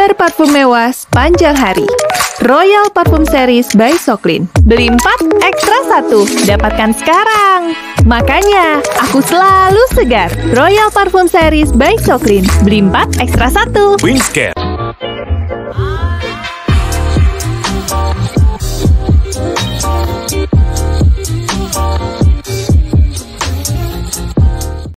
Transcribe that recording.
Segar parfum mewah sepanjang hari. Royal Parfum Series by Soclean. Beli 4, ekstra 1. Dapatkan sekarang. Makanya, aku selalu segar. Royal Parfum Series by Soclean. Beli 4, ekstra 1. Wingscare.